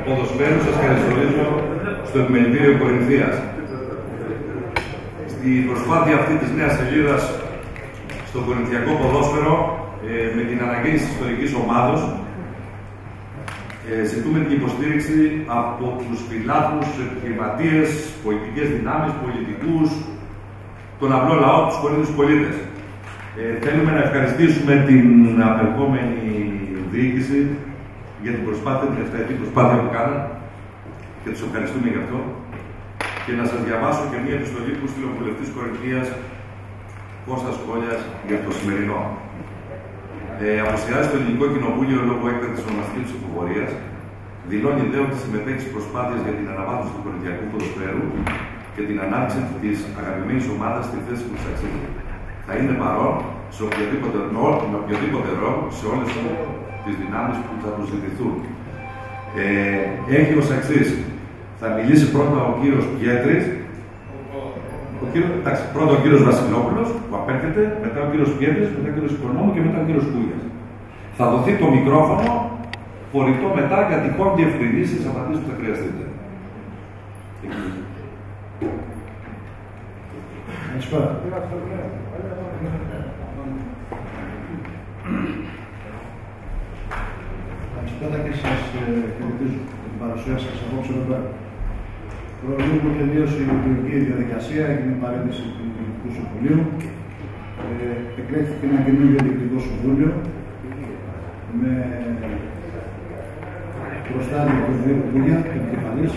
ποδοσφαίρου σας καλωσορίζω στο Επιμελητήριο Κορινθίας. Στην προσπάθεια αυτή της νέας σελίδας στο κορινθιακό ποδόσφαιρο, με την αναγκαία της ιστορικής ομάδος, ζητούμε την υποστήριξη από τους φιλάθλους, επιχειρηματίες, πολιτικές δυνάμεις, πολιτικούς, τον απλό λαό, τους Κορίνθιους πολίτες. Θέλουμε να ευχαριστήσουμε την απερχόμενη διοίκηση για την προσπάθεια, την 7η προσπάθεια που κάναν και τους ευχαριστούμε γι' αυτό. Και να σας διαβάσω και μία επιστολή που στείλε ο βουλευτής Κορινθίας Κώστας Κόλλιας για το σημερινό. Αποσιάζει το Ελληνικό Κοινοβούλιο λόγω έκτακτης ονομαστικής ψηφοφορίας. Δηλώνει δε ότι συμμετέχει στις προσπάθειες για την αναβάθμιση του κορινθιακού ποδοσφαίρου και την ανάπτυξη της αγαπημένης ομάδας στη θέση που της αξίζει. Θα είναι παρόν με οποιοδήποτε ρόλο σε όλες τις δυνάμεις που θα του ζητηθούν. Έχει ως εξής. Θα μιλήσει πρώτα ο κύριος Πιέτρης, πρώτα ο κύριος Βασιλόπουλος που απέρχεται, μετά ο κύριος Πιέτρης, μετά ο κύριος Οικονόμου και μετά ο κύριος Κούγιας. Θα δοθεί το μικρόφωνο φορητό μετά για τυχόν διευκρινήσεις, απαντήσεις που θα χρειαστείτε. Καλησπέρα. Καλησπέρα και σας χαιρετίζω για την παρουσία σας απόψε εδώ πέρα. Προχωρούμε που τελείωσε η λειτουργική διαδικασία, έγινε η παρέντηση του Διοικητικού Συμβουλίου. Εκλέχθηκε ένα καινούργιο Διοικητικό Συμβούλιο με προστάδιο του Δήμου Κούγια, επικεφαλής,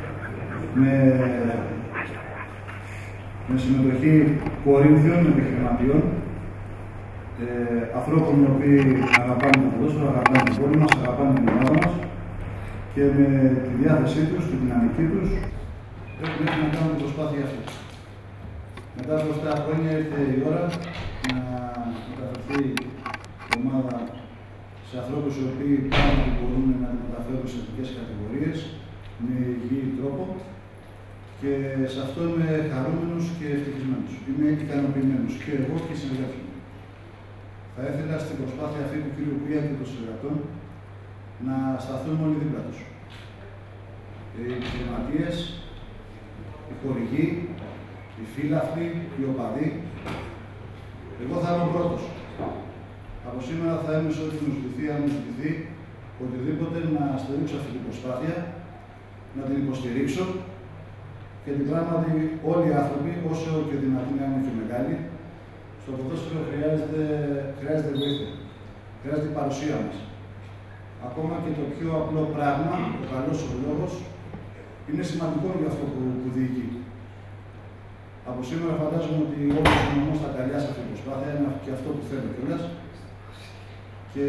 με συμμετοχή Κορίνθιων επιχειρηματιών, ανθρώπων οι οποίοι αγαπάνε το ποδόσφαιρο, αγαπάνε την πόλη μας, αγαπάνε την ομάδα μας και με τη διάθεσή τους, τη δυναμική τους, πρέπει να κάνουν την προσπάθεια αυτή. Μετά από 7 χρόνια ήρθε η ώρα να μεταφερθεί η ομάδα σε ανθρώπους οι οποίοι πράγματι μπορούν να την μεταφέρουν σε εθνικές κατηγορίες με υγιή τρόπο και σε αυτό είμαι χαρούμενος και ευτυχισμένος. Είμαι ικανοποιημένος και εγώ και οι συνεργάτες μου. Θα ήθελα στην προσπάθεια αυτή του κ. Κούγια και των συνεργατών να σταθούμε όλοι δίπλα τους. Οι επιχειρηματίες, οι χορηγοί, οι φίλαθλοι, οι οπαδοί. Εγώ θα είμαι ο πρώτος. Από σήμερα θα είμαι σε ό,τι μου ζητηθεί, αν μου ζητηθεί, οτιδήποτε να στηρίξω αυτή την προσπάθεια, να την υποστηρίξω και την πράγματι όλοι οι άνθρωποι, όσο και δυνατοί να είναι και μεγάλοι, στο ποδόσφαιρο χρειάζεται βοήθεια. Χρειάζεται η παρουσία μας. Ακόμα και το πιο απλό πράγμα, ο καλός ο λόγος, είναι σημαντικό για αυτό που διοικεί. Από σήμερα φαντάζομαι ότι όλος ο νομός θα καλιάσει αυτή την προσπάθεια, είναι και αυτό που θέλω κιόλας. Και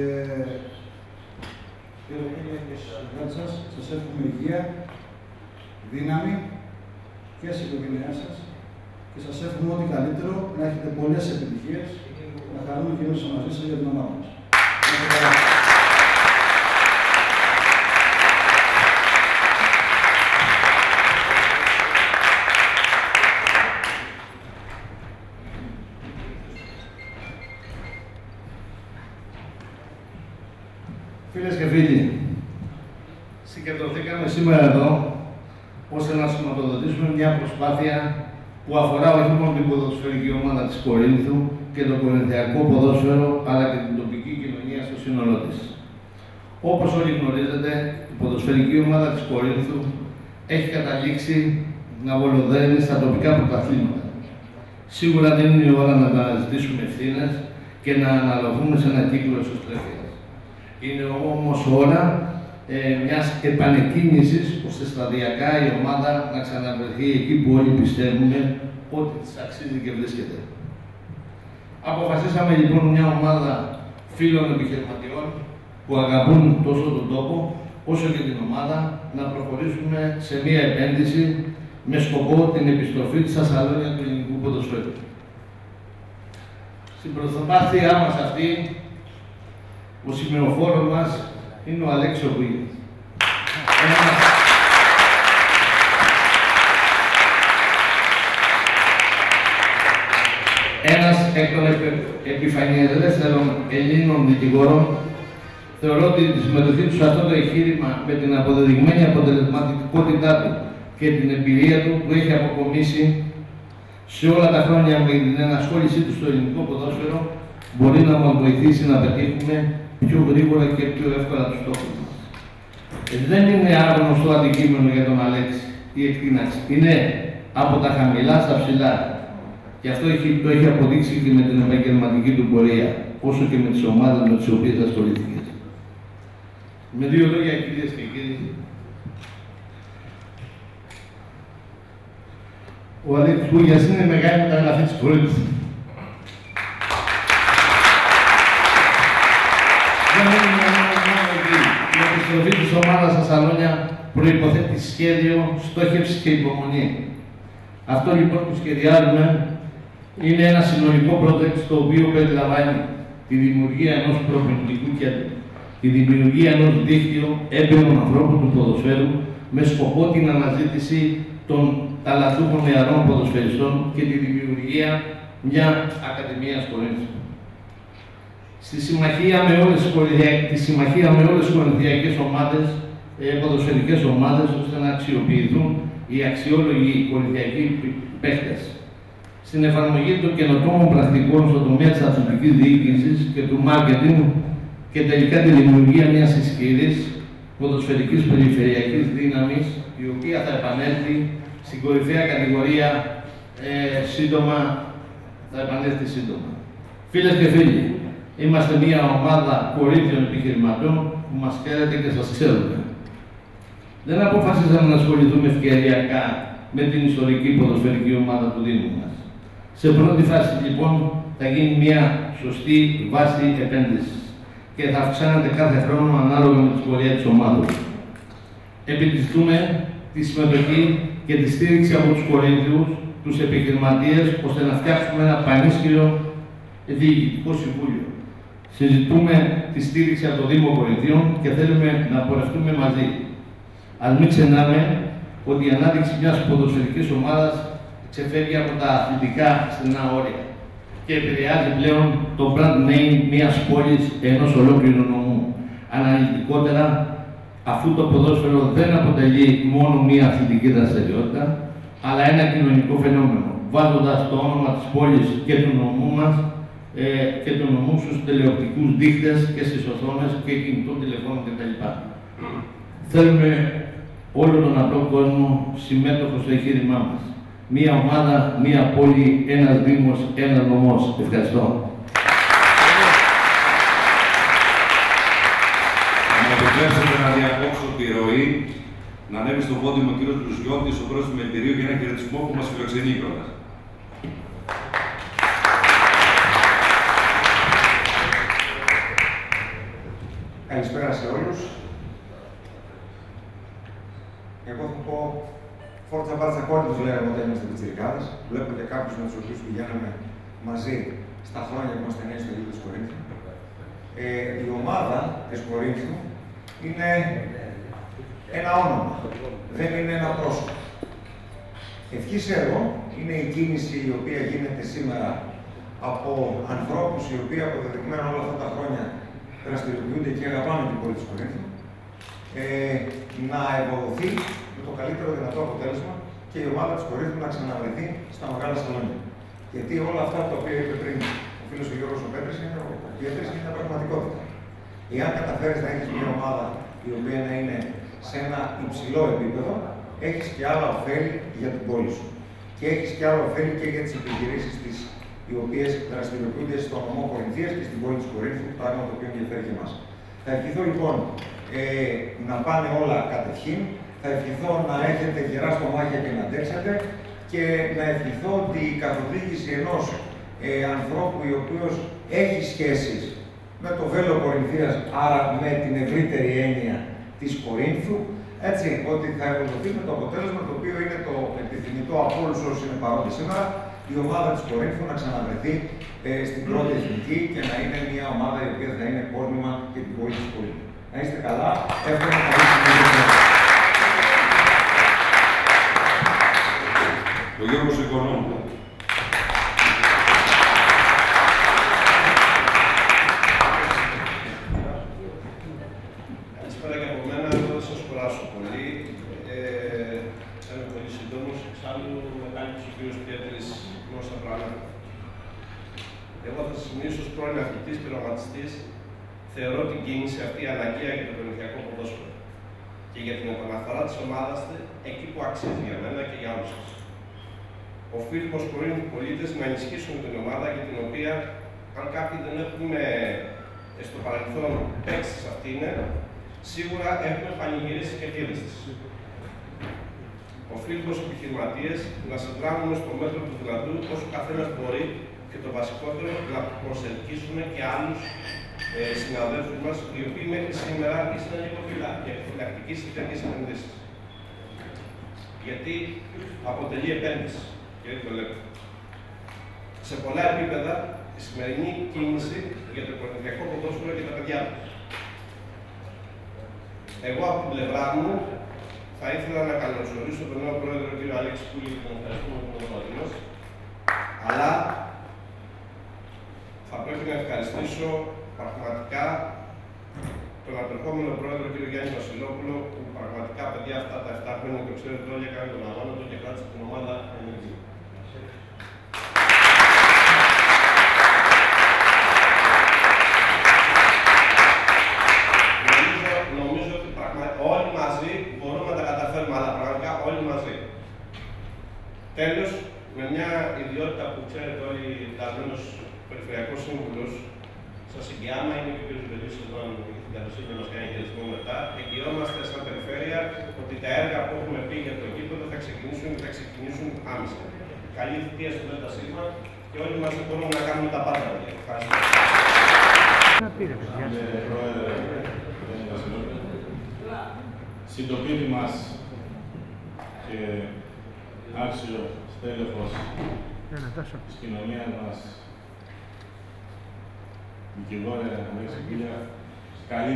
κύριε συνεργάτες σας, σας εύχομαι υγεία, δύναμη και στην οικογένειά σας και σας εύχομαι ό,τι καλύτερο, να έχετε πολλές επιτυχίες, να χαρούμε και εμείς μαζί σας για την ομάδα μας. Φίλες και φίλοι, συγκεντρωθήκαμε σήμερα εδώ ώστε να σηματοδοτήσουμε μια προσπάθεια που αφορά όχι μόνο την ποδοσφαιρική ομάδα της Κορίνθου και το κορινθιακό ποδόσφαιρο, αλλά και την τοπική κοινωνία στο σύνολό της. Όπως όλοι γνωρίζετε, η ποδοσφαιρική ομάδα της Κορίνθου έχει καταλήξει να βολοδέρνει στα τοπικά πρωταθλήματα. Σίγουρα δεν είναι η ώρα να αναζητήσουμε ευθύνες και να αναλογούμε σε ένα κύκλο εσωστρέφειας. Είναι όμως ώρα μιας επανεκκίνησης ώστε σταδιακά η ομάδα να ξαναβρεθεί εκεί που όλοι πιστεύουμε ότι της αξίζει και βρίσκεται. Αποφασίσαμε λοιπόν μια ομάδα φίλων επιχειρηματιών που αγαπούν τόσο τον τόπο όσο και την ομάδα να προχωρήσουμε σε μια επένδυση με σκοπό την επιστροφή της ασαλόνια του ελληνικού ποδοσφαίρου. Στην προσπάθειά μας αυτή, ο σημεοφόρος μας είναι ο Αλέξης Κούγιας. Ένας εκ των επιφανειεστερών Ελλήνων δικηγόρων, Θεωρώ ότι τη συμμετοχή του σε αυτό το εγχείρημα με την αποδεδειγμένη αποτελεσματικότητά του και την εμπειρία του που έχει αποκομίσει σε όλα τα χρόνια με την ενασχόλησή του στο ελληνικό ποδόσφαιρο μπορεί να μας βοηθήσει να πετύχουμε πιο γρήγορα και πιο εύκολα τους στόχους μας. Δεν είναι άγνωστο αντικείμενο για τον Αλέξη η εκτείναξη. Είναι από τα χαμηλά στα ψηλά. Και αυτό το έχει αποδείξει και με την επαγγελματική του πορεία, όσο και με τις ομάδες με τις οποίες ασχολήθηκε. Με δύο λόγια, κυρίες και κύριοι, ο Αλέξης Κούγιας είναι μεγάλη μεταγραφή της Κορίνθου. Δεν είναι μόνο ότι η επιστροφή της ομάδας στα Σαλόνια προϋποθέτει σχέδιο, στόχευση και υπομονή. Αυτό λοιπόν που σχεδιάζουμε είναι ένα συνολικό project το οποίο περιλαμβάνει τη δημιουργία ενός προπονητικού κέντρου, τη δημιουργία ενός δίκτυου έμπειρων ανθρώπων του ποδοσφαίρου με σκοπό την αναζήτηση των ταλαντούχων νεαρών ποδοσφαιριστών και τη δημιουργία μια Ακαδημίας Κορίνθου. Στη συμμαχία με όλες τις κορινθιακές ομάδες, ποδοσφαιρικές ομάδες, ώστε να αξιοποιηθούν οι αξιόλογοι κορινθιακοί παίκτες. Στην εφαρμογή των καινοτόμων πρακτικών στον τομέα της αθλητικής διοίκησης και του μάρκετινγκ και τελικά τη δημιουργία μιας ισχυρής ποδοσφαιρικής περιφερειακής δύναμης, η οποία θα επανέλθει στην κορυφαία κατηγορία σύντομα. Φίλες και φίλοι, είμαστε μια ομάδα κορίτσιων επιχειρηματών που μας ξέρετε και σας ξέρουμε. Δεν αποφασίσαμε να ασχοληθούμε ευκαιριακά με την ιστορική ποδοσφαιρική ομάδα του Δήμου μας. Σε πρώτη φάση, λοιπόν, θα γίνει μια σωστή βάση επένδυσης και θα αυξάνεται κάθε χρόνο ανάλογα με τη πορεία της ομάδας. Επιτυχούμε τη συμμετοχή και τη στήριξη από τους Κορίνθιους, τους επιχειρηματίες, ώστε να φτιάξουμε ένα πανίσχυρο διοικητικό συμβούλιο. Συζητούμε τη στήριξη από το Δήμο Κορινθίων και θέλουμε να πορευτούμε μαζί. Ας μην ξεχνάμε ότι η ανάδειξη μιας ποδοσφαιρικής ομάδας ξεφεύγει από τα αθλητικά στενά όρια και επηρεάζει πλέον το brand name μιας πόλης, ενός ολόκληρου νομού. Αναλυτικότερα, αφού το ποδόσφαιρο δεν αποτελεί μόνο μια αθλητική δραστηριότητα, αλλά ένα κοινωνικό φαινόμενο, βάζοντας το όνομα της πόλης και του νομού μας και του νομού στους τηλεοπτικούς δείκτες και στις οθόνες και κινητών τηλεφώνων κτλ. Θέλουμε όλο τον απλό κόσμο συμμέτοχο στο εγχείρημά μας. Μία ομάδα, μία πόλη, ένας δήμος, ένας νομός. Ευχαριστώ. Θα μου επιτρέψετε να διακόψω τη ροή, να ανέβει στο πόντιμο ο κύριος Λουσιώτης, ο πρόεδρος του Μελητηρίου, για ένα χαιρετισμό που μας φιλοξενεί κιόλας. Καλησπέρα σε όλους. Εγώ θα πω φόρτσα μπάρτσα κόρτος, λέγαμε όταν είμαστε πιτσιρικάδες. Βλέπω και κάποιους με τους οποίους πηγαίναμε μαζί στα χρόνια που είμαστε νέοι στο Αγίου της Κορίνθου. Η ομάδα της Κορίνθου είναι ένα όνομα, δεν είναι ένα πρόσωπο. Ευχής έργο είναι η κίνηση η οποία γίνεται σήμερα από ανθρώπους οι οποίοι αποδεδειγμένα όλα αυτά τα χρόνια δραστηριοποιούνται και αγαπάνε την πόλη της Κορίνθου, να ευοδοθεί με το καλύτερο δυνατό αποτέλεσμα και η ομάδα της Κορίνθου να ξαναβρεθεί στα μεγάλα σαλόνια. Γιατί όλα αυτά τα οποία είπε πριν ο φίλος ο Γιώργος ο Πέτρης είναι πραγματικότητα. Εάν καταφέρεις να έχεις μια ομάδα η οποία να είναι σε ένα υψηλό επίπεδο, έχεις και άλλα ωφέλη για την πόλη σου. Και έχεις και άλλα ωφέλη και για τις επιχειρήσεις της, οι οποίες δραστηριοποιούνται στον νομό Κορινθίας και στην πόλη της Κορίνθου, πράγμα το οποίο ενδιαφέρει και εμάς. Θα ευχηθώ λοιπόν να πάνε όλα κατευχήν, θα ευχηθώ να έχετε γερά στομάχια και να αντέξετε και να ευχηθώ ότι η καθοδήγηση ενός ανθρώπου ο οποίος έχει σχέσεις με το Βέλο Κορινθίας, άρα με την ευρύτερη έννοια της Κορίνθου, έτσι, ότι θα ευοδοθεί με το αποτέλεσμα το οποίο είναι το επιθυμητό από όλους όσους είναι παρόντες σήμερα, η ομάδα της Κορίνθου να ξαναβρεθεί στην πρώτη εθνική και να είναι μια ομάδα η οποία θα είναι πόρνημα και την πόλη της Κορίνθου. Να είστε καλά, εύχομαι να είστε. Ο Γιώργος Οικονόμου. δεν σας κουράσω πολύ. Θα είμαι πολύ σύντομος. Εξάλλου, με κάλυψε ο κ. Πέτρης γνώστα πράγματα. Εγώ θα σας μιλήσω ως πρώην αθλητής πειραματιστής. Θεωρώ την κίνηση αυτή αναγκαία για το προμηθειακό ποδόσφαιρο και για την επαναφορά της ομάδας εκεί που αξίζει για μένα και για όλους σας. Οφείλουμε ως πρώην πολίτες να ενισχύσουμε την ομάδα για την οποία, αν κάποιοι δεν έχουμε στο παρελθόν παίξει σε αυτήν, σίγουρα έχουμε πανηγυρίσει και κέρδες της. Οφείλουμε ως επιχειρηματίες να συνδράμουμε στο μέτρο του δυνατού όσο καθένας μπορεί και το βασικότερο να προσελκύσουμε και άλλους συναδέλφους μας, οι οποίοι μέχρι σήμερα ήσαν λίγο επιφυλακτικοί σε τέτοιες επενδύσεις. Γιατί αποτελεί επένδυση, κύριε Τολέπη. Σε πολλά επίπεδα, η σημερινή κίνηση για το προμηθειακό ποδόσφαιρο και τα παιδιά του. Εγώ από την πλευρά μου θα ήθελα να καλωσορίσω τον νέο πρόεδρο, κ. Αλέξη Κούλη, και τον ευχαριστούμε για τον πρόεδρο μας. Αλλά θα πρέπει να ευχαριστήσω πραγματικά τον απερχόμενο πρόεδρο, κ. Γιάννη Βασιλόπουλο, που πραγματικά παιδιά αυτά τα 7 χρόνια το ξέρετε όλοι, έκανε τον αγώνα του και κράτησε την ομάδα ενεργή. Νομίζω ότι όλοι μαζί μπορούμε να τα καταφέρουμε, αλλά πραγματικά όλοι μαζί. Τέλος, με μια ιδιότητα που ξέρετε όλοι, ταλμένος περιφερειακός σύμβουλος, σας εγγυάμαι, είναι και ο κ. Βελής εδώ, αν έχει την καλοσύνη να μας κάνει χειρισμό μετά, εγγυόμαστε σαν περιφέρεια ότι τα έργα που έχουμε πει για το γήπεδο θα ξεκινήσουν άμεσα. Καλή θητεία στο ΔΣ και όλοι μαζί μπορούμε να κάνουμε τα πάντα. Ευχαριστώ. Συντοπίτη μας και άξιο στέλεχος της κοινωνίας μας, δικηγόρε Αλέξη Κούλια, καλή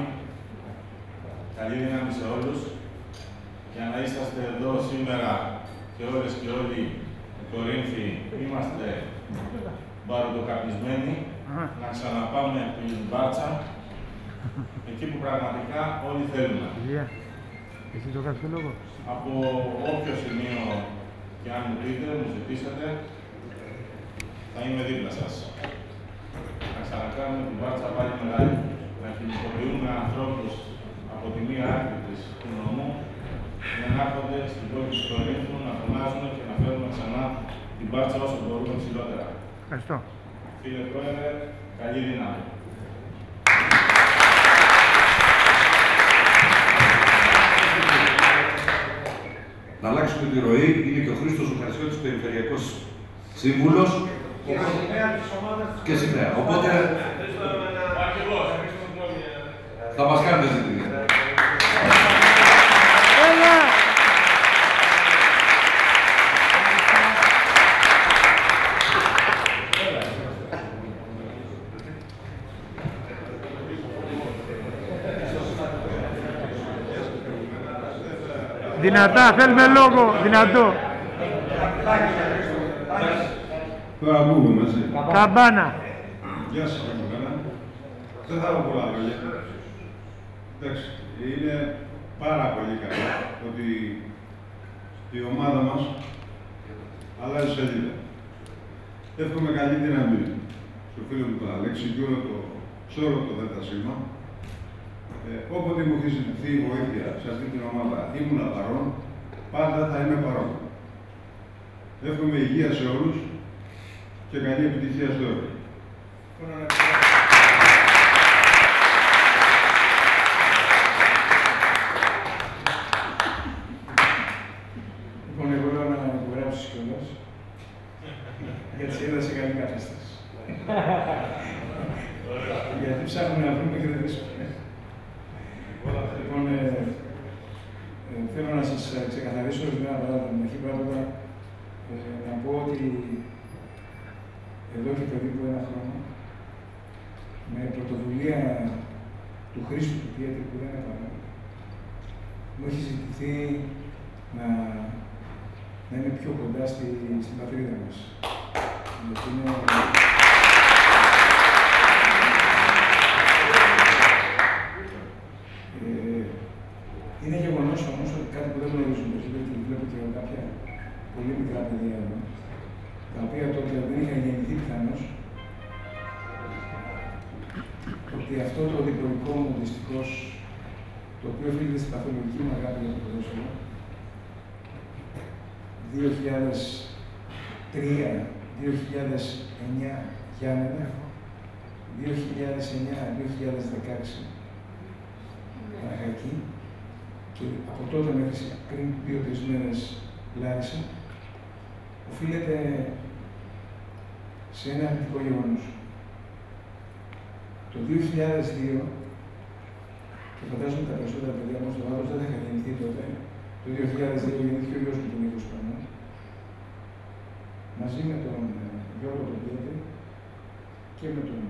δύναμη σε όλους, για να είσαστε εδώ σήμερα και όλες και όλοι οι Κορίνθοι είμαστε μπαροτοκαπνισμένοι, να ξαναπάμε την Μπάρτσα, εκεί που πραγματικά όλοι θέλουμε. Εσύ το κάποιο λόγο. Από όποιο σημείο και αν μου πείτε, μου ζητήσετε, θα είμαι δίπλα σας. Να ξανακάνουμε την Μπάρτσα πάλι μεγάλη, να κινητοποιούμε ανθρώπους από τη μία άκρη του νομού, για να έρχονται στην πόλη της Κορίνθου, να φωνάζουν και να φέρουμε ξανά την Μπάρτσα όσο μπορούμε ψηλότερα. Ευχαριστώ. Κύριε Πρόεδρε, καλή δύναμη. Να αλλάξουμε τη ροή, είναι και ο Χρήστος ο Χαρισιώτης, Περιφερειακός Σύμβουλος και σημαία. Οπότε θα μας κάνετε ζητήματα. Δυνατά, θέλουμε λόγο, δυνατό. Τώρα ακούγομαι, έτσι. Καμπάνα. Γεια σας, Καμπάνα. Δεν θα έχω πολλά λόγια. Εντάξει, είναι πάρα πολύ καλό ότι η ομάδα μας αλλάζει σελίδα. Εύχομαι καλή δύναμη στο φίλο μου τον Αλέξη και σε όλο το ΔΣ. Όποτε μου έχει ζητηθεί η βοήθεια σε αυτή την ομάδα, ήμουν παρόν, πάντα θα είμαι παρόν. Εύχομαι υγεία σε όλους και καλή επιτυχία στο έργο. Λοιπόν, εγώ λέω να υπογράψεις κιόλας, γιατί σε είδα σε καλή κατάσταση. Γιατί ψάχνουμε να βρούμε και δεν βρίσκουμε. Λοιπόν, θέλω να σας ξεκαθαρίσω ορισμένα πράγματα. Με αρχή πράγματα να πω ότι εδώ και περίπου ένα χρόνο, με πρωτοβουλία του Χρήστου του Πιέτρη που δεν είναι παρόν, μου έχει ζητηθεί να είμαι πιο κοντά στην πατρίδα μας. Γιατί είναι... κάτι που δεν γνωρίζουν περισσότερο και βλέπω και κάποια πολύ μικρά παιδιά εδώ, τα οποία τότε δεν είχαν γεννηθεί πιθανώς, ότι αυτό το διπλωμικό μου δυστυχώς, το οποίο οφείλεται στην παθολογική μου αγάπη για το ποδόσφαιρο, 2003-2009 Γιάννενα, 2009-2016 Παναχαϊκή, και από τότε μέχρι πριν 2-3 μέρες Λάρισα, οφείλεται σε ένα αρνητικό γεγονός. Το 2002, και φαντάζομαι τα περισσότερα παιδιά μου στο Βάδος δεν θα είχαν γεννηθεί τότε, το 2002 γεννήθηκε ο γιος μου τον 20 χρονών, μαζί με τον Γιώργο τον Πιέτρη και με τον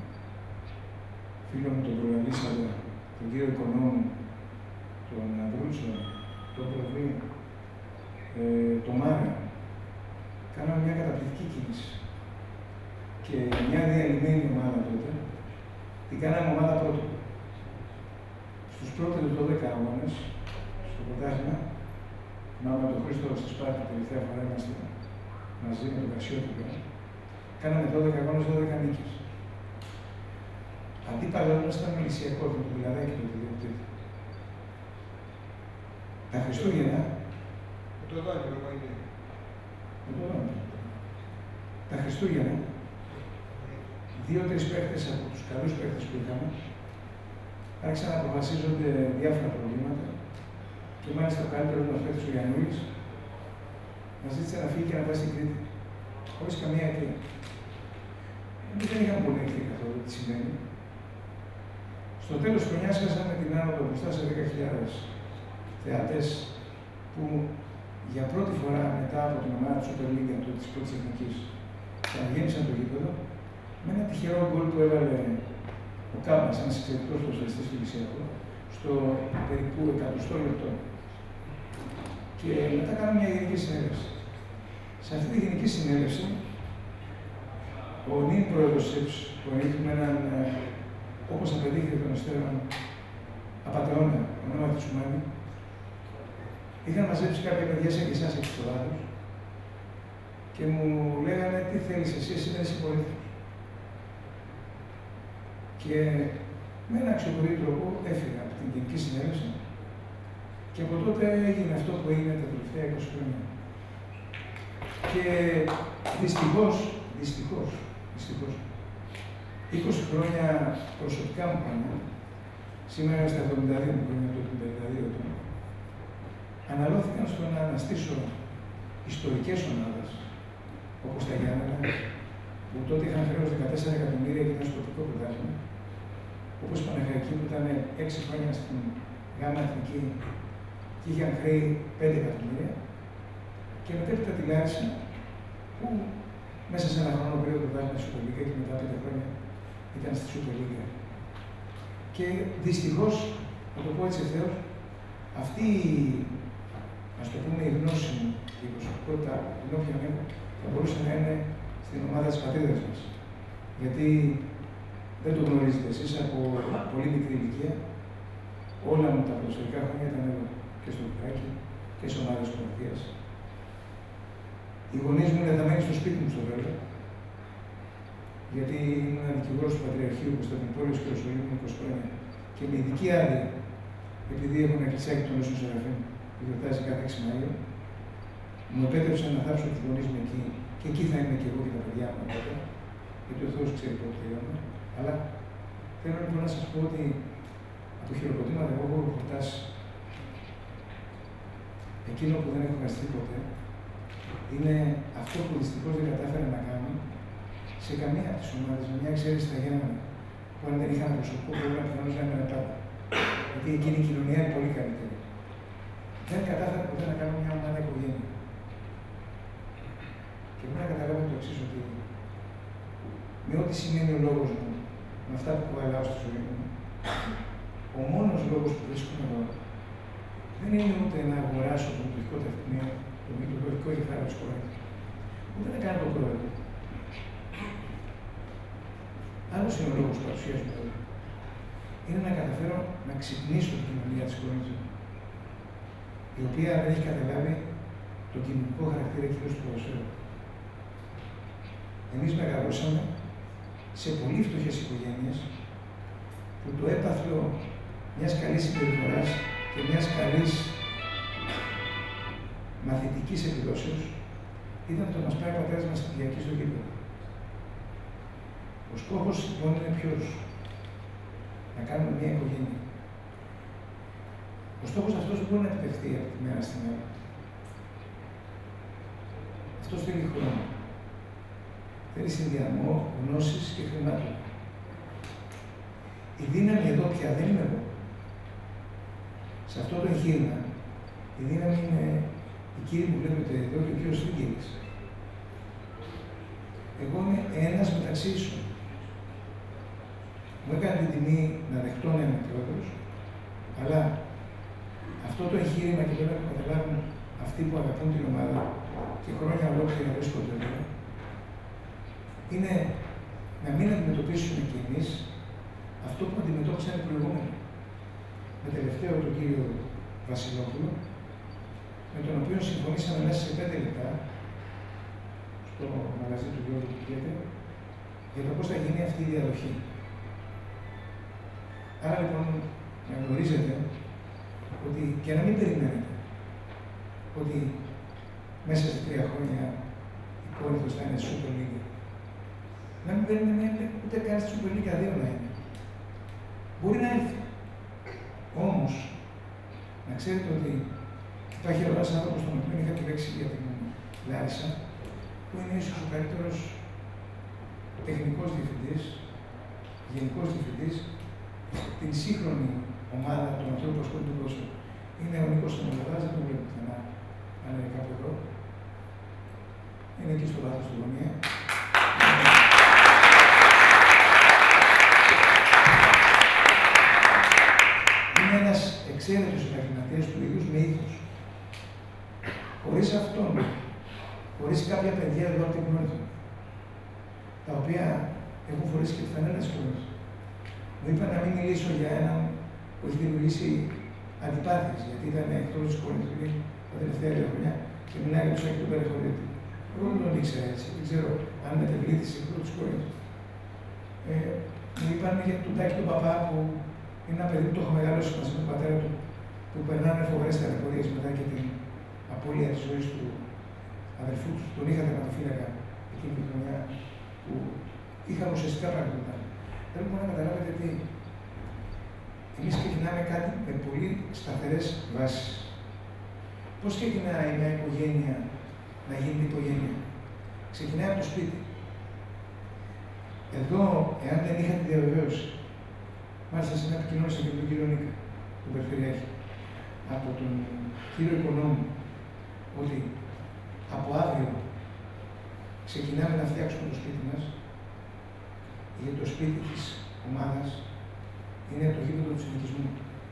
φίλο μου τον προλαλήσαντα, τον κύριο Οικονόμου, τον Ανδρούτσο, τον Προβή, τον Μάρα, κάναμε μια καταπληκτική κίνηση. Και μια διαλυμένη ομάδα τότε, την κάναμε ομάδα πρώτη. Στους πρώτους 12 αγώνες, στο πρωτάθλημα, με τον Χρήστο στη Σπάρτη, τελευταία φορά είμαστε μαζί με τον Κασιώτικο, κάναμε 12 αγώνες, 12 νίκες. Αντίπαλος μας ήταν ο Λυσιακός, με τον Πιλαδάκη του διοκτήτη. Τα Χριστούγεννα, τα Χριστούγεννα, 2-3 παίκτες από τους καλούς παίκτες που είχαμε, άρχισαν να αποφασίζονται διάφορα προβλήματα και μάλιστα ο καλύτερος μας παίκτης ο Γιαννούλης μας ζήτησε να φύγει και να πάει στην Κρήτη, χωρίς καμία αιτία. Εμείς δεν είχαμε πολύ ευθύ καθόλου τι σημαίνει. Στο τέλος της χρονιάς χάσαμε την άνοδο μπροστά σε 10.000 θεατές που για πρώτη φορά μετά από την ομάδα του Super League της πρώτης εθνικής ξαναγέμισαν το γήπεδο με ένα τυχερό γκολ που έβαλε ο Κάμπας, ένας εξαιρετικός ποδοσφαιριστής του Λυσιακού, στο περίπου 100 λεπτό. Και μετά κάναμε μια γενική συνέλευση. Σε αυτή τη γενική συνέλευση, ο νυν πρόεδρος της ΕΠΣ, που ανήκει με έναν, όπως απαιτήθηκε των αστέρων, απατεώνα, ονόματι Τσουμάνι, είχαν μαζέψει κάποια παιδιά σαν και εσάς έξω στο Βάδος και μου λέγανε τι θέλεις εσύ δεν είσαι πολίτης. Και με ένα αξιοπρεπή τρόπο έφυγα από την Γενική Συνέλευση και από τότε έγινε αυτό που έγινε τα τελευταία 20 χρόνια. Και δυστυχώς, 20 χρόνια προσωπικά μου πάνω, σήμερα στα 72 μου χρόνια, το 72 τώρα, αναλώθηκαν στο να αναστήσω ιστορικές ομάδες, όπως τα Γιάννενα, που τότε είχαν χρέος 14 εκατομμύρια και ήταν στο τοπικό πρωτάθλημα, όπως η Παναχαϊκή που ήταν 6 χρόνια στην Γάμα Εθνική και είχαν χρέη 5 εκατομμύρια, και μετέπειτα τη Λάρισα, που μέσα σε ένα χρόνο πήρε το πρωτάθλημα στη Super League και μετά 5 χρόνια ήταν στη Super League. Και δυστυχώς, να το πω έτσι ευθέως, αυτή ας το πούμε η γνώση μου, η προσωπικότητα, την όποια έχω, θα μπορούσε να είναι στην ομάδα της πατρίδας μας. Γιατί δεν το γνωρίζετε εσείς από πολύ μικρή ηλικία. Όλα μου τα ποδοσφαιρικά χρόνια ήταν εδώ και στο Βουκράκι και σε ομάδες της Πρωτείας. Οι γονείς μου είναι δεμένοι στο σπίτι μου στο Βέλο, γιατί ήμουν δικηγόρος του Πατριαρχείου Κωνσταντινούπολης και Ιερουσαλήμ 20 χρόνια. Και με ειδική άδεια, επειδή έχω ένα εκκλησιάκι των Όσων Σεραφείμ που γιορτάζει κάθε 6 Μαΐου, μου επέτρεψαν να θάψω τους γονείς μου εκεί, και εκεί θα είμαι και εγώ και τα παιδιά μου τότε, γιατί ο Θεός ξέρει πότε τελειώνω. Αλλά θέλω λοιπόν να σας πω ότι από το χειροκροτήματα εγώ έχω χορτάσει. Εκείνο που δεν έχω χαστεί ποτέ είναι αυτό που δυστυχώς δεν κατάφερα να κάνω σε καμία από τις ομάδες, με μια εξαίρεση στα Γιάννενα, που αν δεν είχαν προσωπικό πρόβλημα, πιθανώς να έμενε πάντα. Γιατί εκείνη η κοινωνία είναι πολύ καλύτερη. Δεν κατάφερα ποτέ να κάνω μια ομάδα οικογένεια. Και πρέπει να καταλάβω το εξής, ότι με ό,τι σημαίνει ο λόγος μου, με αυτά που κουβαλάω στη ζωή μου, ο μόνος λόγος που βρίσκομαι εδώ δεν είναι ούτε να αγοράσω το μητρικό τεχνείο, το μητρικό κεφάλαιο της χώρας, ούτε να κάνω το πρόεδρο. Άλλος είναι ο λόγος που παρουσιάζομαι εδώ. Είναι να καταφέρω να ξυπνήσω την κοινωνία της χώρας μου. η οποία δεν έχει καταλάβει το κοινωνικό χαρακτήρα κυρίως του ποδοσφαίρου. Εμείς μεγαλώσαμε σε πολύ φτωχές οικογένειες που το έπαθλο μιας καλής συμπεριφοράς και μιας καλής μαθητικής επιδόσεως ήταν το να μας πάει ο πατέρας μας στην Κυριακή στο γήπεδο. Ο στόχος λοιπόν είναι ποιος? Να κάνουμε μια οικογένεια. Ο στόχος αυτός δεν μπορεί να επιτευχθεί από τη μέρα στην μέρα. Αυτό θέλει χρόνο. Θέλει συνδυασμό γνώσης και χρημάτων. Η δύναμη εδώ πια δεν είμαι εγώ. Σε αυτό το εγχείρημα, η δύναμη είναι οι κύριοι που βλέπετε εδώ και ο κύριος Φίγγελης. Εγώ είμαι ένας μεταξύ σου. Μου έκανε την τιμή να δεχτώ να είμαι πρόεδρος, αλλά αυτό το εγχείρημα και πρέπει να καταλάβουν αυτοί που αγαπούν την ομάδα και χρόνια ολόκληρα βρίσκονται εδώ, είναι να μην αντιμετωπίσουμε κι εμείς αυτό που αντιμετώπισαν οι προηγούμενοι. Με τελευταίο τον κύριο Βασιλόπουλο, με τον οποίο συμφωνήσαμε μέσα σε 5 λεπτά στο μαγαζί του Γιώργου Κιέτε για το πώς θα γίνει αυτή η διαδοχή. Άρα λοιπόν να γνωρίζετε ότι και να μην περιμένετε ότι μέσα σε 3 χρόνια η Κόρινθος θα είναι Super League. Να μην περιμένετε ούτε καν στη Super League 2 να είναι. Μπορεί να έρθει. Όμως, να ξέρετε ότι υπάρχει ένας άνθρωπος τον οποίο είχα επιλέξει για την Λάρισα, που είναι ίσως ο καλύτερος τεχνικός διευθυντής, γενικός διευθυντής, την σύγχρονη ομάδα των ανθρώπων που ασχολούνται με το είναι ο Νίκος Ανολαδάς, δεν τον βλέπω πουθενά, αν είναι κάπου εδώ. Είναι εκεί στο λάθος του γωνία. Είναι ένας εξαίρετος επαγγελματίας του ίδιου με ήθος. Χωρίς αυτόν, χωρίς κάποια παιδιά εδώ από την Κόρινθο, τα οποία έχουν φορέσει και τη φανέλα της Κόρινθος. Μου είπα να μην μιλήσω για έναν που έχει δημιουργήσει αντιπάθειες, γιατί ήταν εκτός της Κόρινθου τα τελευταία 2 χρόνια και μιλάει για τους Άγιους του Περιχωρήτη. Εγώ δεν τον ήξερα έτσι, δεν ξέρω αν μετεβλήθησε εκτός της Κόρινθου. Μου είπαν για τον Τάκη τον Παπά που είναι ένα παιδί που το έχω μεγαλώσει μαζί με τον πατέρα του, που περνάνε φοβερές ταλαιπωρίες μετά και την απώλεια της ζωής του αδερφού του. Τον είχα τερματοφύλακα εκείνη τη χρονιά που είχαμε ουσιαστικά πράγματα. Θέλω να καταλάβετε ότι εμείς ξεκινάμε κάτι με πολύ σταθερές βάσεις. Πώς ξεκινάει μια οικογένεια να γίνει οικογένεια? Ξεκινάει από το σπίτι. Εδώ, εάν δεν είχα τη διαβεβαίωση, μάλιστα σε ένα επικοινώνησα και τον κύριο Νίκα, τον Περιφερειάρχη, από τον κύριο Οικονόμου, ότι από αύριο ξεκινάμε να φτιάξουμε το σπίτι μας, γιατί το σπίτι της ομάδας είναι το γήπεδο του συνοικισμού,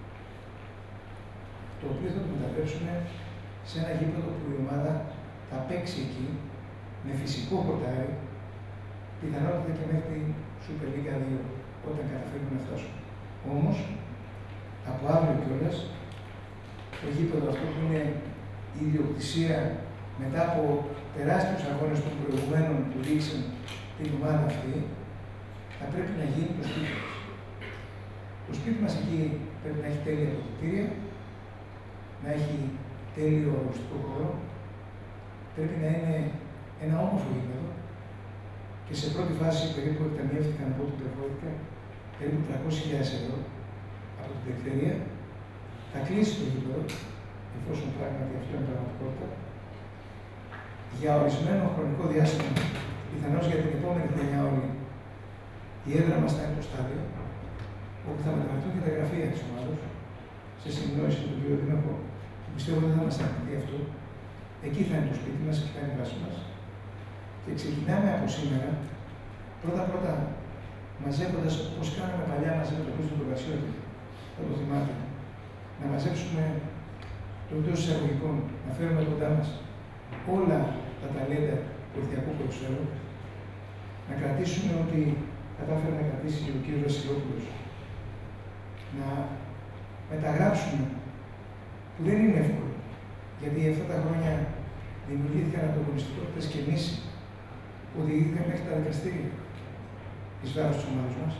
το οποίο θα το μεταφέρουμε σε ένα γήπεδο που η ομάδα θα παίξει εκεί με φυσικό χορτάρι, πιθανότητα και μέχρι την Super League 2 όταν καταφέρουμε να φτάσουμε. Όμως, από αύριο κιόλας, το γήπεδο αυτό που είναι η ιδιοκτησία μετά από τεράστιους αγώνες των προηγουμένων που δείξαν την ομάδα αυτή, θα πρέπει να γίνει το σπίτι μας. Το σπίτι μας εκεί πρέπει να έχει τέλεια αποδυτήρια, να έχει τέλειο αγωνιστικό χώρο, πρέπει να είναι ένα όμορφο γήπεδο και σε πρώτη φάση περίπου εκταμιεύτηκαν από ό,τι πληροφορήθηκα περίπου 300.000 ευρώ από την περιφέρεια. Θα κλείσει το γήπεδο, εφόσον πράγματι αυτό είναι πραγματικότητα, για ορισμένο χρονικό διάστημα, πιθανώς για την επόμενη χρονιά όλη, η έδρα μας θα είναι το στάδιο, όπου θα μεταφερθούν και τα γραφεία της ομάδας, σε συνεννόηση με τον κύριο Δήμαρχο, που πιστεύω δεν θα μας αρνηθεί αυτό. Εκεί θα είναι το σπίτι μας, εκεί θα είναι η βάση μας. Και ξεκινάμε από σήμερα, πρώτα-πρώτα, μαζεύοντας όπως κάναμε παλιά μαζί με τον Χρήστο του Γασιώτη, θα το θυμάται, να μαζέψουμε το εντός εισαγωγικών, να φέρουμε κοντά μας όλα τα ταλέντα του ορθιακού ποδοσφαίρου, να κρατήσουμε ότι κατάφερε να κρατήσει και ο κύριος Βασιλόπουλος, να μεταγράψουμε, που δεν είναι εύκολο, Γιατί αυτά τα χρόνια δημιουργήθηκαν ανταγωνιστικότητες και μίση που οδηγήθηκαν μέχρι τα δικαστήρια εις βάρος της ομάδας μας.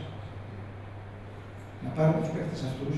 Να πάρουμε τους παίκτες αυτούς,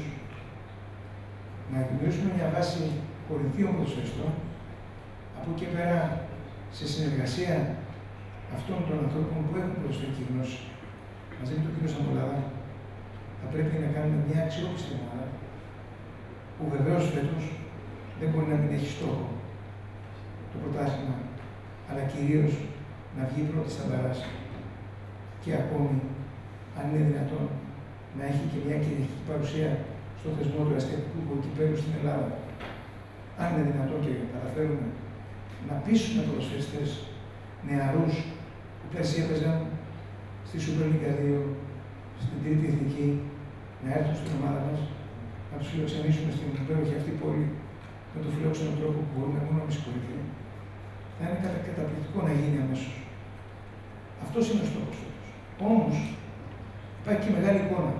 να δημιουργήσουμε μια βάση κορυφαίων ποδοσφαιριστών, από εκεί πέρα σε συνεργασία αυτών των ανθρώπων που έχουν ποδοσφαιρική γνώση, μαζί με τον κύριο Σαμολάδα, θα πρέπει να κάνουμε μια αξιόπιστη ομάδα, που βεβαίως φέτος δεν μπορεί να μην έχει στόχο το πρωτάθλημα, αλλά κυρίως να βγει πρώτη στα μπαράζ. Και ακόμη, αν είναι δυνατόν, να έχει και μια κυριαρχική παρουσία στο θεσμό του αστυνομικού κολκυπέλου στην Ελλάδα. Αν είναι δυνατόν και καταφέρουμε να πείσουμε ποδοσφαιριστές νεαρούς που πέρσι έπαιζαν στη Super League 2, στην Τρίτη Εθνική, να έρθουν στην ομάδα μας, να τους φιλοξενήσουμε στην υπέροχη αυτή πόλη με τον φιλόξενο τρόπο που μπορούμε μόνο εμείς οι πολιτικοί. Θα είναι καταπληκτικό να γίνει αμέσως. Αυτός είναι ο στόχος του. Όμως, υπάρχει και μεγάλη εικόνα.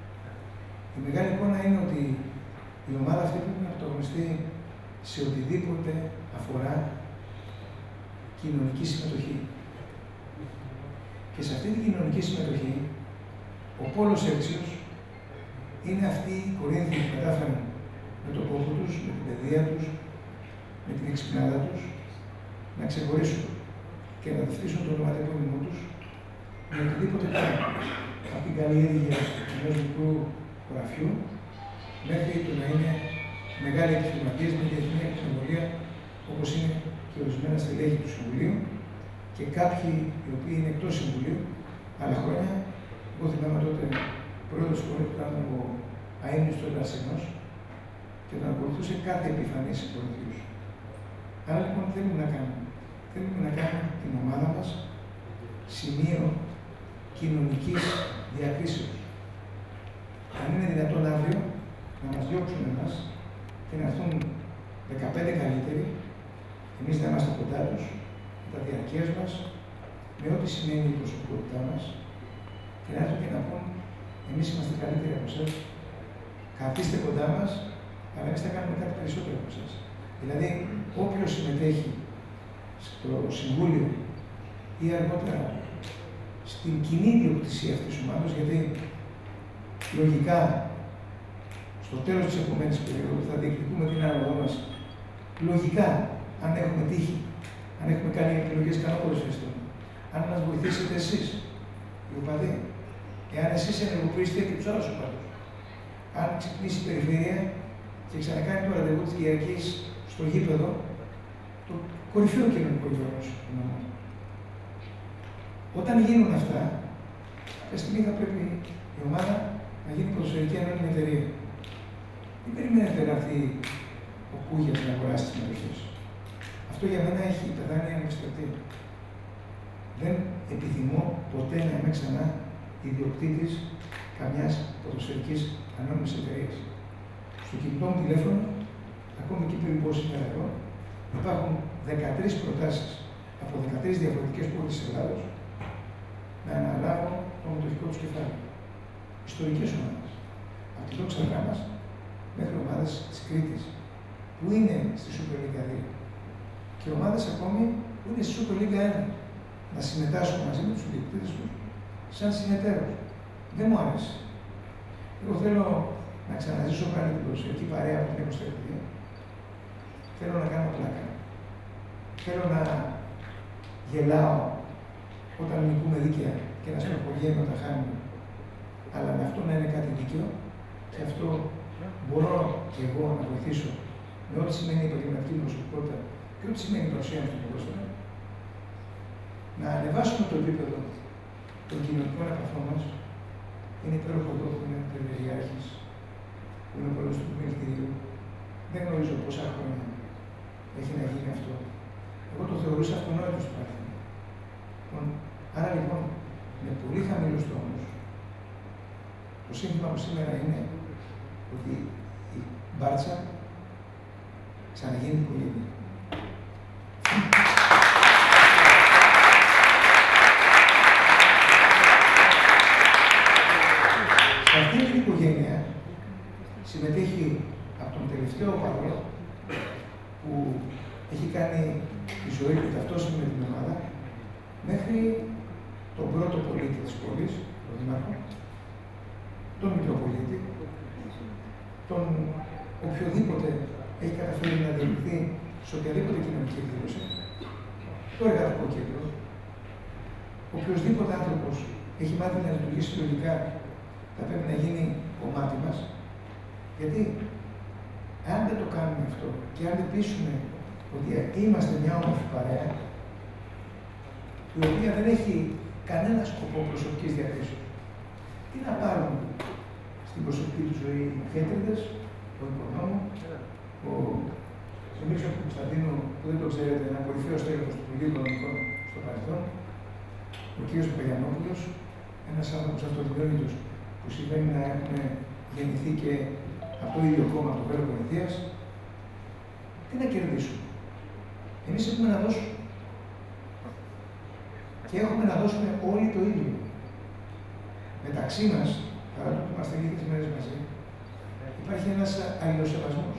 Η μεγάλη εικόνα είναι ότι η ομάδα αυτή πρέπει να πρωταγωνιστεί σε οτιδήποτε αφορά κοινωνική συμμετοχή. Και σε αυτή την κοινωνική συμμετοχή, ο πόλος Έλξιος είναι αυτοί οι Κορίνθιοι που κατάφεραν με τον κόπο τους, με την παιδεία τους, με την εξυπνάδα τους, να ξεχωρίσουν και να ταυτίσουν το ονοματεπώνυμό τους με οτιδήποτε πράγμα. Από την καλλιέργεια ενός μικρού χωραφιού μέχρι το να είναι μεγάλοι επιχειρηματίες με διεθνή επιχειρηματία, όπως είναι και ορισμένα στελέχη του Συμβουλίου και κάποιοι οι οποίοι είναι εκτός Συμβουλίου άλλα χρόνια. Εγώ θυμάμαι τότε πρόεδρος του Κορίνθου που ήταν ο αείμνηστος του Ερασινός και τον ακολουθούσε κάθε επιφανή σε Κορινθίους. Άρα λοιπόν θέλουμε να κάνουμε. Θέλουμε να κάνουμε την ομάδα μας σημείο κοινωνικής διακρίσεως. Αν είναι δυνατόν αύριο να μας διώξουν εμάς και να έρθουν 15 καλύτεροι, εμείς να είμαστε κοντά τους, με τα διαρκείας μας, με ό,τι σημαίνει η προσωπικότητά μας, και να έρθουν και να πούν: εμείς είμαστε καλύτεροι από εσάς, καθίστε κοντά μας, αλλά εμείς θα κάνουμε κάτι περισσότερο από εσάς. Δηλαδή, όποιος συμμετέχει στο Συμβούλιο ή αργότερα στην κοινή ιδιοκτησία αυτής της ομάδας, γιατί λογικά στο τέλος της επόμενης περίοδου θα διεκδικούμε την άνοδό μας. Λογικά, αν έχουμε τύχει, αν έχουμε κάνει επιλογές καλό ποδοσφαιριστών, αν μας βοηθήσετε εσείς, οι οπαδοί, εάν εσείς ενεργοποιήσετε και τους άλλους οπαδούς, αν ξυπνήσει η περιφέρεια και ξανακάνει το ραντεβού της Κυριακής στο γήπεδο, το κορυφαίο κοινωνικό γεγονός. Όταν γίνουν αυτά, κάποια στιγμή θα πρέπει η ομάδα να γίνει ποδοσφαιρική ανώνυμη εταιρεία. Δεν περιμένετε να έρθει ο Κούγιας να αγοράσει τις μετοχές. Αυτό για μένα έχει πεθάνει ανεπιστευτεί. Δεν επιθυμώ ποτέ να είμαι ξανά ιδιοκτήτης καμιάς ποδοσφαιρικής ανώνυμης εταιρείας. Στο κινητό μου τηλέφωνο, ακόμη και πριν πω σήμερα εδώ, υπάρχουν 13 προτάσεις από 13 διαφορετικές πόλεις της Ελλάδος να αναλάβουν το μετοχικό τους κεφάλαιο. Ιστορικές ομάδες. Από την Δόξα Δράμας μέχρι ομάδες της Κρήτης, που είναι στη Super League 2. Και ομάδες ακόμη που είναι στη Super League 1. Να συμμετάσχουν μαζί με τους ιδιοκτήτες τους σαν συνεταίρους. Δεν μου άρεσε. Εγώ θέλω να ξαναζήσω πάλι την ποδοσφαιρική παρέα από την 20η. Θέλω να κάνω πλάκα. Θέλω να γελάω όταν νικούμε δίκαια και να στραχωγαίνω όταν χάνουμε. Αλλά με αυτό να είναι κάτι δίκαιο και αυτό μπορώ και εγώ να βοηθήσω με ό,τι σημαίνει η επαγγελματική προσωπικότητα και ό,τι σημαίνει η παρουσία μου στο ποδόσφαιρο, να ανεβάσουμε το επίπεδο των κοινωνικών επαφών μας. Είναι υπέροχο εδώ που είναι ο Περιφερειάρχης, που είναι ο πρόεδρος του Πολιτηρίου. Δεν γνωρίζω πόσα χρόνια έχει να γίνει αυτό. Εγώ το θεωρούσα αυτονόητο στο παρελθόν. Άρα λοιπόν, με πολύ χαμηλούς τόνους, το σύνθημα μου σήμερα είναι ότι η Μπάρτσα ξαναγίνει οικογένεια. Σε αυτή την οικογένεια συμμετέχει από τον τελευταίο παδό που έχει κάνει τη ζωή του ταυτόσιμη με την ομάδα, μέχρι τον πρώτο πολίτη της πόλης, τον Δήμαρχο, τον Μητροπολίτη, τον οποιοδήποτε έχει καταφέρει να διελθεί σε οποιαδήποτε κοινωνική εκδήλωση, το εργατικό κέντρο, οποιοδήποτε άνθρωπος έχει μάθει να λειτουργήσει λογικά, θα πρέπει να γίνει κομμάτι μας. Γιατί αν δεν το κάνουμε αυτό και αν δεν πείσουμε ότι είμαστε μια όμορφη παρέα, η οποία δεν έχει κανένα σκοπό προσωπικής διακρίσεως, τι να πάρουν στην προσωπική του ζωή οι χέτριδες, ο Οικονόμου, ο Μίξο Κωνσταντίνου, που δεν το ξέρετε, ένα κορυφαίο στέλεχος του Υπουργείου Οικονομικών στο παρελθόν, ο κ. Παπαγιανόπουλος, ένας άνθρωπος αυτοδυναμητός που σημαίνει να έχουμε γεννηθεί και από το ίδιο κόμμα, το Βέλο Πολιτείας. Τι να κερδίσουμε? Εμείς έχουμε να δώσουμε. Και έχουμε να δώσουμε όλοι το ίδιο. Μεταξύ μας, παρά το που είμαστε λίγες μέρες μαζί, υπάρχει ένας αλληλοσεβασμός.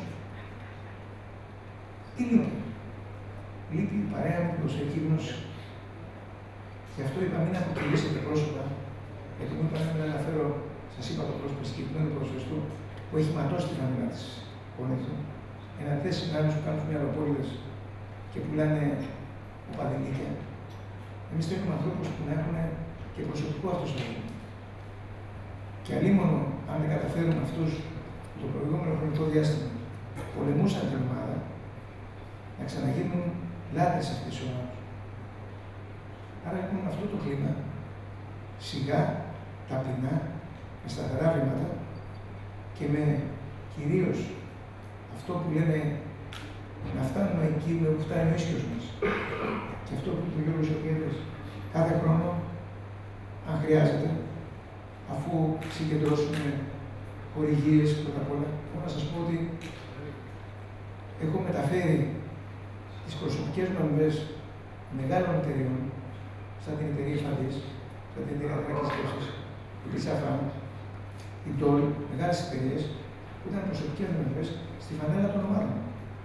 Τι λείπει? Λείπει η παρέα με την προσωπική γνώση. Γι' αυτό είπα μην αποτελήσετε πρόσωπα, γιατί μου είπα να αναφέρω, σας είπα το πρόσωπο συγκεκριμένου ποδοσφαιριστού που έχει ματώσει τη φανέλα της Κόνηθου, ένα θέσει με άλλους που κάνουν μυαλοπόληδες και πουλάνε οπαδηλίκια. Εμείς θέλουμε ανθρώπους που να έχουν και προσωπικό αυτοσεβασμό. Και αλίμονο, αν δεν καταφέρουμε αυτούς που το προηγούμενο χρονικό διάστημα πολεμούσαν την ομάδα, να ξαναγίνουν λάτρες αυτής της ομάδας. Άρα λοιπόν με αυτό το κλίμα, σιγά, ταπεινά, με σταθερά βήματα και με κυρίως αυτό που λέμε να φτάνουμε εκεί που φτάνει ο ίσιος μας. Και αυτό που είπε ο Γιώργος Σωτήρης, κάθε χρόνο, αν χρειάζεται, αφού συγκεντρώσουμε χορηγίες πρώτα απ' όλα, θέλω να σας πω ότι έχω μεταφέρει τις προσωπικές μου αμοιβές μεγάλων εταιρείων, σαν την εταιρεία Φαντής, σαν την εταιρεία Δράκης Σκέψης, η Πισαφάν, η Ντόλ, μεγάλες εταιρείες που ήταν προσωπικές μου αμοιβές στη φανέλα των ομάδων.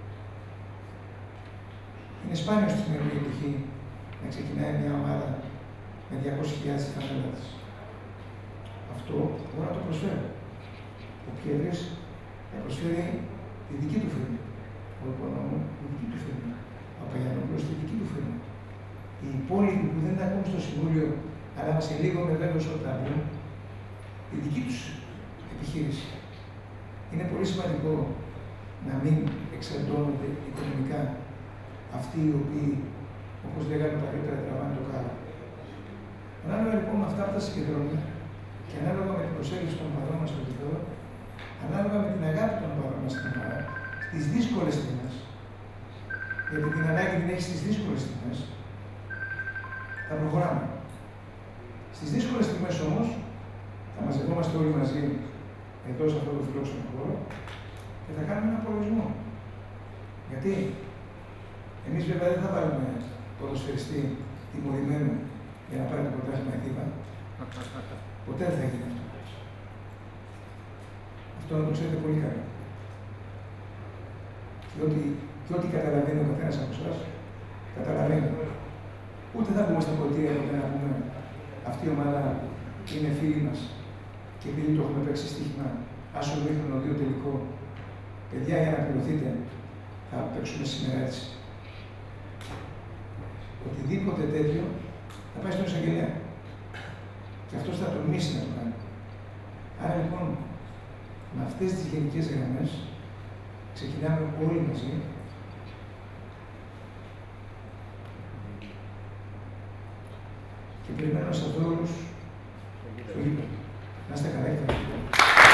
Είναι σπάνιο στη σημερινή εποχή να ξεκινάει μια ομάδα με 200.000 στη φανέλα της. Αυτό μπορώ να το προσφέρω. Ο Πιέδρης θα προσφέρει τη δική του φirma. Ο Οικονόμου, τη δική του φirma. Ο Παπαγιανόπουλος, τη δική του φirma. Οι υπόλοιποι που δεν είναι ακόμη στο Συμβούλιο, αλλά σε λίγο με βέβαιος ότι θα βγουν, η δική τους επιχείρηση. Είναι πολύ σημαντικό να μην εξαρτώνται οικονομικά αυτοί οι οποίοι, όπως λέγανε παλιότερα, τραβάνε το κάρο. Ανάλογα λοιπόν με αυτά που θα συγκεντρώνουμε και ανάλογα με την προσέλευση των οπαδών μας στο γήπεδο, ανάλογα με την αγάπη των οπαδών μας στην ομάδα, στις δύσκολες στιγμές, γιατί την ανάγκη την έχει στις δύσκολες στιγμές, θα προχωράμε. Στις δύσκολες στιγμές όμως, θα μαζευόμαστε όλοι μαζί εδώ σε αυτό το φιλόξενο χώρο και θα κάνουμε ένα απολογισμό. Γιατί εμείς βέβαια δεν θα βάλουμε ποδοσφαιριστή τιμωρημένο για να πάρει το πρωτάθλημα εθνικά. Ποτέ δεν θα γίνει αυτό. Αυτό να το ξέρετε πολύ καλά. Και ό,τι καταλαβαίνει ο καθένας από εσάς, καταλαβαίνει. Ούτε θα μπούμε στα πολιτεία ποτέ να πούμε αυτή η ομάδα είναι φίλη μας και επειδή το έχουμε παίξει στοίχημα, άσο δείχνουν ο 2 τελικό, παιδιά για να πληρωθείτε, θα παίξουμε σήμερα έτσι. Οτιδήποτε τέτοιο θα πάει στον εισαγγελέα. Και αυτός θα τολμήσει να το κάνει. Άρα λοιπόν, με αυτές τις γενικές γραμμές, ξεκινάμε όλοι μαζί και περιμένω να σας δω όλους στο γήπεδο. Να είστε καλά και